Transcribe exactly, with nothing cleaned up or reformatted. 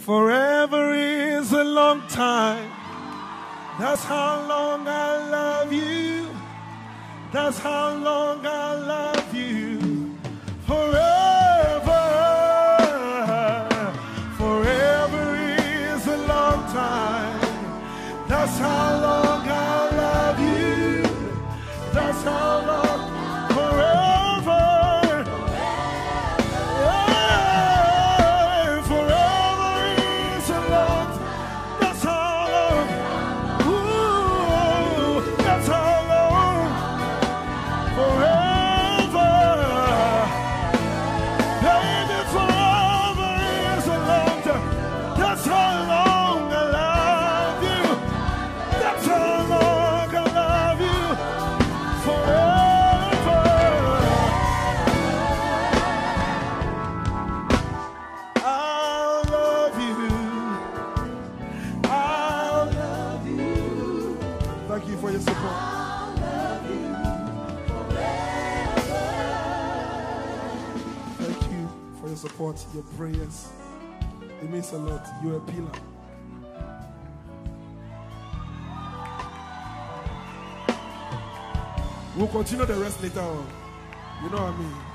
Forever is a long time. That's how long I love you. That's how long I love you. Forever. Forever is a long time. That's how long I love you. That's how long. Forever. Yeah, forever is a long time. That's how long. Ooh, that's how long. Forever. Baby, forever is a long time. That's how long I love you. That's how long I love you. Forever. I'll love you. I'll love you. Thank you for your support. I'll love you forever. Thank you for your support, your prayers. It means a lot. You're a pillar. We'll continue the rest later on. You know what I mean?